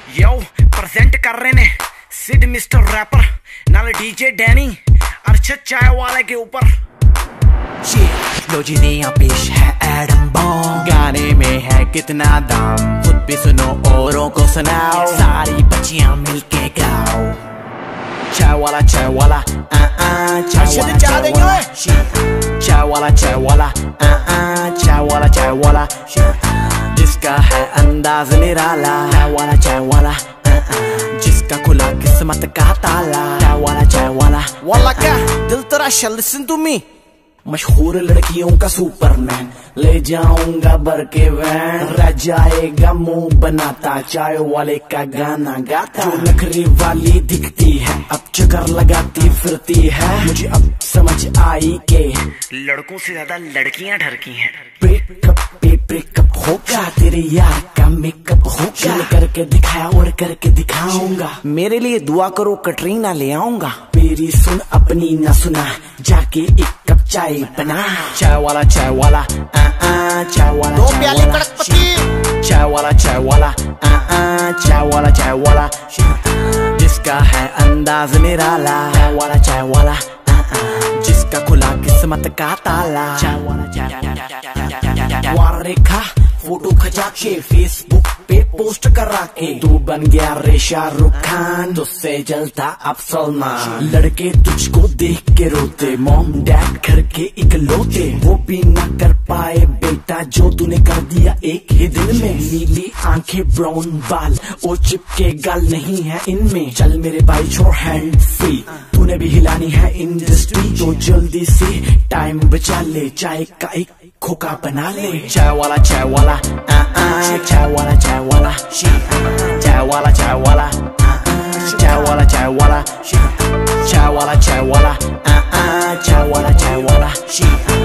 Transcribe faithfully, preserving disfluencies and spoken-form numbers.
यो present कर रहे ने सिड मिस्टर रैपर नाल डीजे डैनी अरशद चाय वाले के ऊपर। लो जी दिया पेश है एडम बॉम, गाने में है कितना दम, खुद भी सुनो औरों को सुनाओ, सारी बच्चियां मिलके गाओ। चाय वाला चाय वाला आ आ चाय वाला चाय वाला चाय वाला चाय वाला आ आ चाय वाला चाय वाला, जिसका है अंदाज निराला, चाय वाला चाय वाला आ आ जिसका खुला किस्मत का ताला, चाय वाला चाय वाला वाला क्या दिल तेरा शल। लिसन टू मी, मशहूर लड़कियों का सुपरमैन, ले जाऊंगा भर के वैन, रह जाएगा मुंह बनाता, चाय वाले का गाना गाता। जो नखरे वाली दिखती है अब चक्कर लगाती फिरती है, मुझे अब समझ आई के लड़कों से ज्यादा लड़कियां डरती हैं। ब्रेकअप पे ब्रेकअप होगा, तेरे यार का मेकअप होगा, करके दिखाया और करके दिखाऊंगा, मेरे लिए दुआ करो कटरीना ले आऊंगा। मेरी सुन अपनी ना सुना, जाके एक कप चाय बना। चाय वाला चाय वाला आ आ चाय वाला दो प्याले कड़कपति, चाय वाला चाय वाला आ आ चाय वाला चाय वाला, जिसका है अंदाज निराला, चाय वाला चाय वाला आ आ जिसका खुला किस्मत का ताला। चाय वाला चाय वाला रेखा फोटो खचा के फेसबुक पे पोस्ट करा के, तू बन गया रे शाहरुख खान, तुझसे जलता अब सलमान। लड़के तुझको देख के रोते, मॉम डैड घर के इकलौते, वो भी ना कर पाए बेटा जो तूने कर दिया एक ही दिन में। नीली आंखें ब्राउन बाल और चिपके गाल नहीं है इनमें, चल मेरे भाई छोड़ हैंड फ्री, तूने भी हिलानी है इंडस्ट्री, तो जल्दी से टाइम बचा ले, चाय का एक खोखा बना ले। चाय वाला चाय वाला आ आ चाय वाला चाय वाला चाय वाला चाय वाला आ आ चाय वाला चाय वाला चाय वाला चाय वाला आ आ चाय वाला चाय वाला